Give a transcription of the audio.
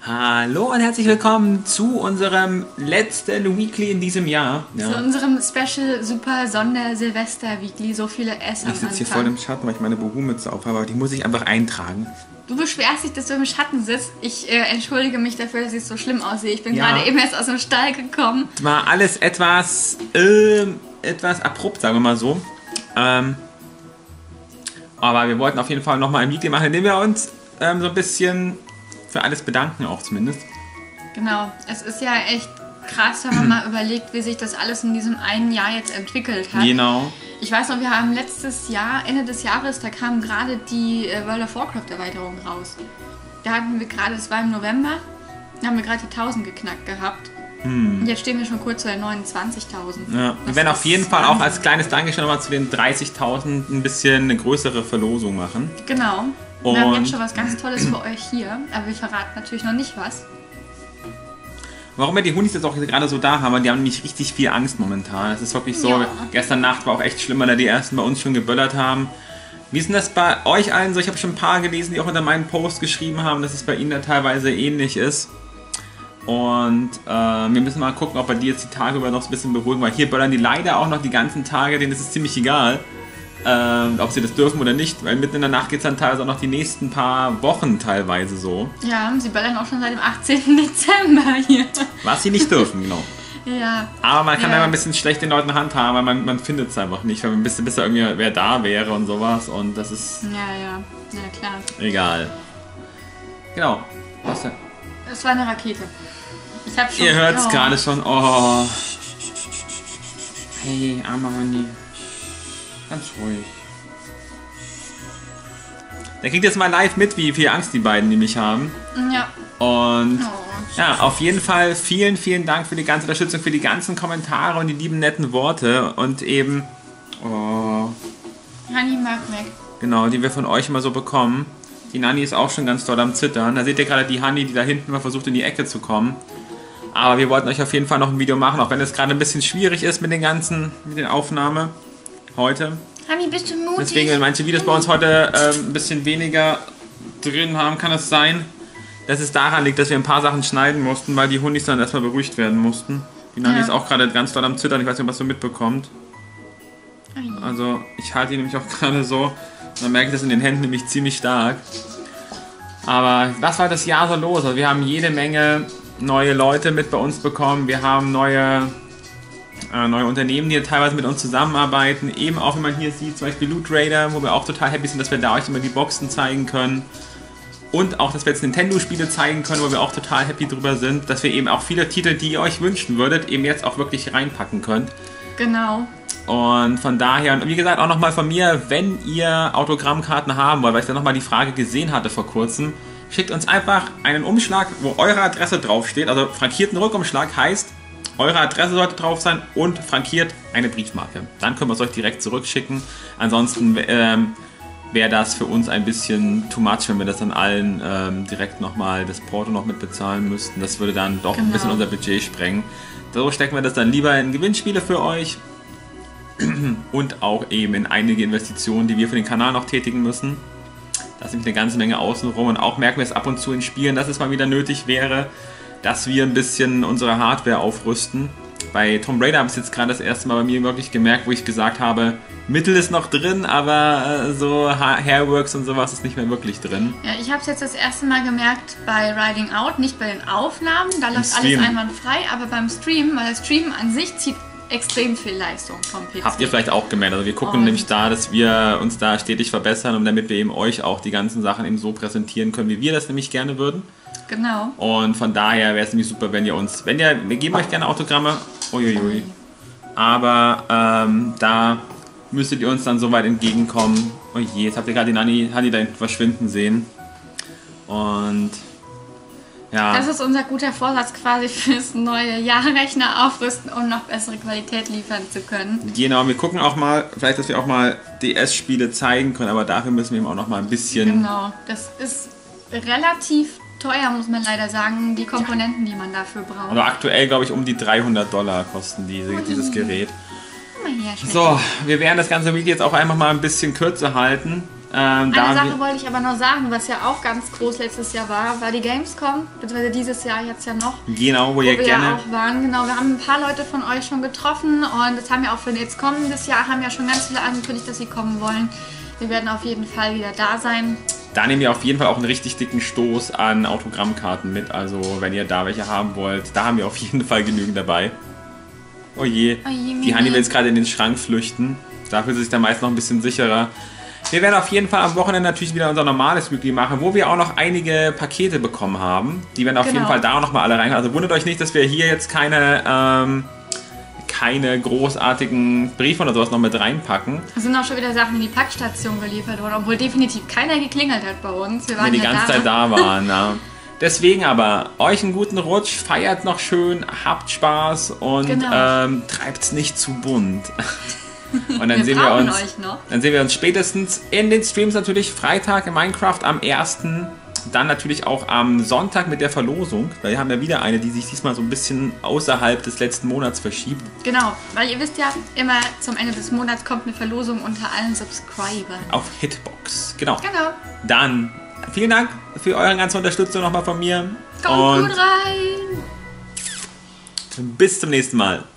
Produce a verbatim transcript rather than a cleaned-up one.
Hallo und herzlich willkommen zu unserem letzten Weekly in diesem Jahr. Ja. Zu unserem Special Super Sonder Silvester Weekly. So viele S am Ich sitze hier voll im Schatten, weil ich meine Buhu-Mütze aufhabe, aber die muss ich einfach eintragen. Du beschwerst dich, dass du im Schatten sitzt. Ich äh, entschuldige mich dafür, dass ich so schlimm aussehe. Ich bin Ja. gerade eben erst aus dem Stall gekommen. War alles etwas, äh, etwas abrupt, sagen wir mal so. Ähm, aber wir wollten auf jeden Fall nochmal ein Weekly machen, in dem wir uns ähm, so ein bisschen für alles bedanken, auch zumindest. Genau, es ist ja echt krass, wenn man mal überlegt, wie sich das alles in diesem einen Jahr jetzt entwickelt hat. Genau. Ich weiß noch, wir haben letztes Jahr, Ende des Jahres, da kam gerade die äh, World of Warcraft Erweiterung raus. Da hatten wir gerade, das war im November, da haben wir gerade die tausend geknackt gehabt. Hm. Und jetzt stehen wir schon kurz bei neunundzwanzigtausend. Ja. Wir werden auf jeden Fall auch als kleines Dankeschön nochmal zu den dreißigtausend ein bisschen eine größere Verlosung machen. Genau. Und wir haben jetzt schon was ganz Tolles für euch hier, aber wir verraten natürlich noch nicht was. Warum wir die Hundis jetzt auch gerade so da haben, die haben nämlich richtig viel Angst momentan. Es ist wirklich so, Ja. Gestern Nacht war auch echt schlimm, weil da die ersten bei uns schon geböllert haben. Wie ist denn das bei euch allen so? Ich habe schon ein paar gelesen, die auch unter meinen Post geschrieben haben, dass es bei ihnen da teilweise ähnlich ist. Und äh, wir müssen mal gucken, ob wir die jetzt die Tage über noch ein bisschen beruhigen, weil hier böllern die leider auch noch die ganzen Tage, denen ist es ziemlich egal. Ähm, ob sie das dürfen oder nicht, weil mitten in der Nacht geht es dann teilweise auch noch die nächsten paar Wochen teilweise so. Ja, sie ballern auch schon seit dem achtzehnten Dezember hier. Was sie nicht dürfen, genau. Ja. Aber man kann Ja. immer ein bisschen schlecht den Leuten handhaben, weil man, man findet es einfach nicht, weil man bis, bis da irgendwie wer da wäre und sowas und das ist Ja, ja, ja klar. egal. Genau. Was denn? Das war eine Rakete. Ich hab schon... Ihr hört es oh. gerade schon. Oh. Hey, armer Manni. Ganz ruhig. Der kriegt jetzt mal live mit, wie viel Angst die beiden nämlich haben. Ja. Und Oh. ja, auf jeden Fall vielen, vielen Dank für die ganze Unterstützung, für die ganzen Kommentare und die lieben netten Worte und eben, oh, Honey mag weg. genau, die wir von euch immer so bekommen. Die Nanni ist auch schon ganz doll am Zittern. Da seht ihr gerade die Honey, die da hinten mal versucht in die Ecke zu kommen. Aber wir wollten euch auf jeden Fall noch ein Video machen, auch wenn es gerade ein bisschen schwierig ist mit den ganzen, mit den Aufnahmen heute. Honey, bist du mutig? Deswegen, wenn manche Videos bei uns heute ähm, ein bisschen weniger drin haben, kann es sein, dass es daran liegt, dass wir ein paar Sachen schneiden mussten, weil die Hundis dann erstmal beruhigt werden mussten. Die Nanni Ja. ist auch gerade ganz doll am Zittern, ich weiß nicht, was du mitbekommt. Ai. Also ich halte ihn nämlich auch gerade so, man merkt das in den Händen nämlich ziemlich stark. Aber was war das Jahr so los? Also wir haben jede Menge neue Leute mit bei uns bekommen, wir haben neue, äh, neue Unternehmen, die teilweise mit uns zusammenarbeiten. Eben auch, wie man hier sieht, zum Beispiel Loot Raider, wo wir auch total happy sind, dass wir da euch immer die Boxen zeigen können. Und auch, dass wir jetzt Nintendo-Spiele zeigen können, wo wir auch total happy drüber sind, dass wir eben auch viele Titel, die ihr euch wünschen würdet, eben jetzt auch wirklich reinpacken könnt. Genau. Und von daher, und wie gesagt, auch nochmal von mir, wenn ihr Autogrammkarten haben wollt, weil ich da nochmal die Frage gesehen hatte vor kurzem, schickt uns einfach einen Umschlag, wo eure Adresse draufsteht, also frankierten Rückumschlag heißt, eure Adresse sollte drauf sein und frankiert eine Briefmarke. Dann können wir es euch direkt zurückschicken. Ansonsten ähm, wäre das für uns ein bisschen too much, wenn wir das dann allen ähm, direkt nochmal das Porto noch mit bezahlen müssten. Das würde dann doch Genau. ein bisschen unser Budget sprengen. So stecken wir das dann lieber in Gewinnspiele für euch und auch eben in einige Investitionen, die wir für den Kanal noch tätigen müssen. Da ist nämlich eine ganze Menge außenrum und auch merken wir es ab und zu in Spielen, dass es mal wieder nötig wäre, dass wir ein bisschen unsere Hardware aufrüsten. Bei Tomb Raider habe ich es jetzt gerade das erste Mal bei mir wirklich gemerkt, wo ich gesagt habe, Mittel ist noch drin, aber äh, so Ha- Hairworks und sowas ist nicht mehr wirklich drin. Ja, ich habe es jetzt das erste Mal gemerkt bei Riding Out, nicht bei den Aufnahmen, da läuft alles Stream. einwandfrei, aber beim Stream, weil das Streamen an sich zieht extrem viel Leistung vom P C. Habt ihr vielleicht auch gemerkt. Also wir gucken Und- nämlich da, dass wir uns da stetig verbessern und damit wir eben euch auch die ganzen Sachen eben so präsentieren können, wie wir das nämlich gerne würden. Genau. Und von daher wäre es nämlich super, wenn ihr uns, wenn ihr, wir geben euch gerne Autogramme, uiuiui, aber ähm, da müsstet ihr uns dann so weit entgegenkommen. Oh je, jetzt habt ihr gerade die Nanni, Hanni da hinten verschwinden sehen. Und ja, Das ist unser guter Vorsatz quasi fürs neue Jahr, Rechner aufrüsten und noch bessere Qualität liefern zu können. genau, wir gucken auch mal, vielleicht, dass wir auch mal D S-Spiele zeigen können, aber dafür müssen wir eben auch noch mal ein bisschen... Genau, das ist relativ teuer, muss man leider sagen, die Komponenten, die man dafür braucht. Also aktuell, glaube ich, um die dreihundert Dollar kosten diese, dieses Gerät. Guck mal hier, Schmeck. So, wir werden das ganze Video jetzt auch einfach mal ein bisschen kürzer halten. Ähm, Eine Sache wollte ich aber noch sagen, was ja auch ganz groß letztes Jahr war, war die Gamescom, beziehungsweise dieses Jahr jetzt ja noch. Genau, wo, wo ihr wir gerne... ja auch waren. Genau, wir haben ein paar Leute von euch schon getroffen und das haben wir auch für jetzt kommendes Jahr, haben ja schon ganz viele angekündigt, dass sie kommen wollen. Wir werden auf jeden Fall wieder da sein. Da nehmen wir auf jeden Fall auch einen richtig dicken Stoß an Autogrammkarten mit. Also wenn ihr da welche haben wollt, da haben wir auf jeden Fall genügend dabei. Oh je, Oh je, die Hanni will jetzt gerade in den Schrank flüchten. Dafür ist sich der meist noch ein bisschen sicherer. Wir werden auf jeden Fall am Wochenende natürlich wieder unser normales Weekly machen, wo wir auch noch einige Pakete bekommen haben. Die werden auf Genau. jeden Fall da auch nochmal alle rein. Also wundert euch nicht, dass wir hier jetzt keine, ähm, keine großartigen Briefe oder sowas noch mit reinpacken. Es sind auch schon wieder Sachen in die Packstation geliefert worden, obwohl definitiv keiner geklingelt hat bei uns. Wir waren Wir die ja ganze da. Zeit da waren. Ja. Deswegen aber, euch einen guten Rutsch, feiert noch schön, habt Spaß und Genau. ähm, treibt's nicht zu bunt. Und dann Wir sehen wir brauchen uns, euch noch. dann sehen wir uns spätestens in den Streams natürlich Freitag in Minecraft am ersten Dann natürlich auch am Sonntag mit der Verlosung. Weil wir haben ja wieder eine, die sich diesmal so ein bisschen außerhalb des letzten Monats verschiebt. Genau, weil ihr wisst ja, immer zum Ende des Monats kommt eine Verlosung unter allen Subscribern. Auf Hitbox. Genau. Genau. Dann vielen Dank für eure ganze Unterstützung nochmal von mir. Kommt Und gut rein! bis zum nächsten Mal.